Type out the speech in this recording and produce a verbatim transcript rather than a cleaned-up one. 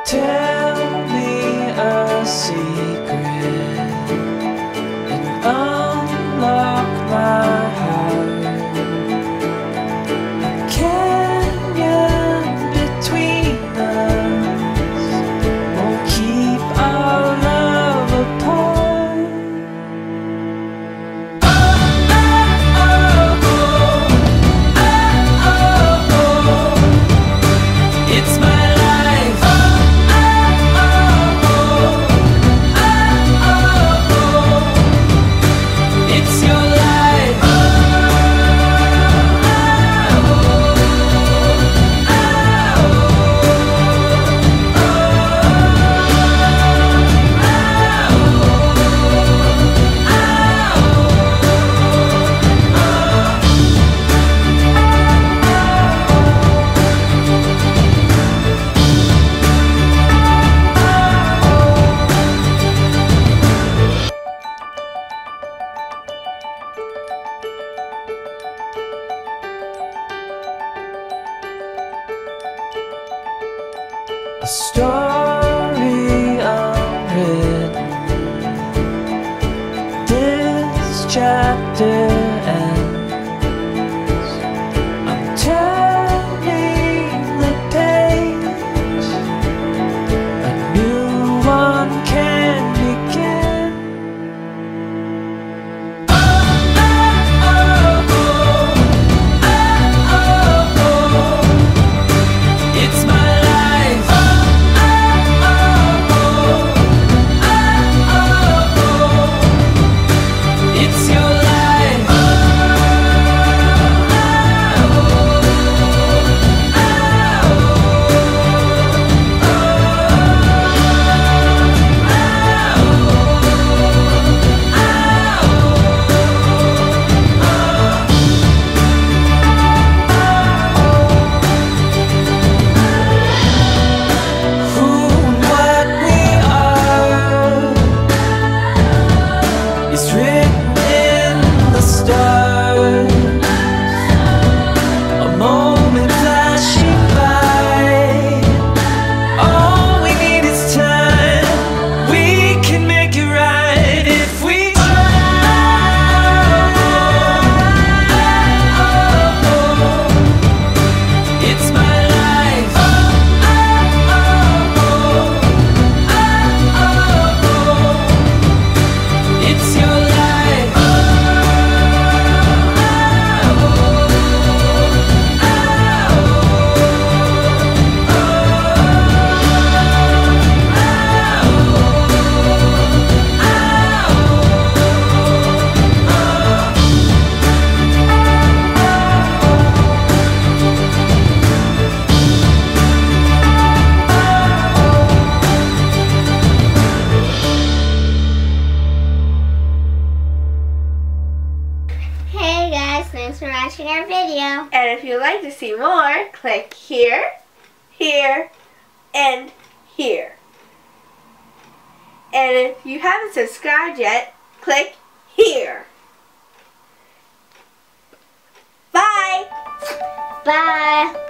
Tell me a secret and unlock my heart. A canyon between us won't keep our love apart. Oh, oh, oh, oh, oh, oh, oh. It's my a story unwritten. This chapter ends. I'm turning the page. A new one can begin. Oh, oh, oh, oh, oh, oh, oh. It's my thanks for watching our video. And if you'd like to see more, click here, here, and here. And if you haven't subscribed yet, click here. Bye! Bye!